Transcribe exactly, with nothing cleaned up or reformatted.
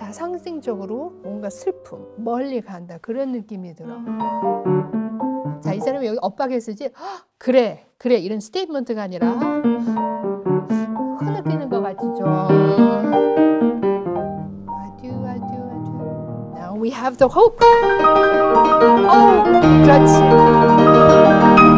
다 상징적으로 뭔가 슬픔, 멀리 간다 그런 느낌이 들어. 자, 이 사람이 여기 엇박에 쓰지 그래 그래 이런 스테이트먼트가 아니라 흐느끼는 것 같지 좀. 아듀 아듀 아듀. Now we have the hope. 어, 그렇지.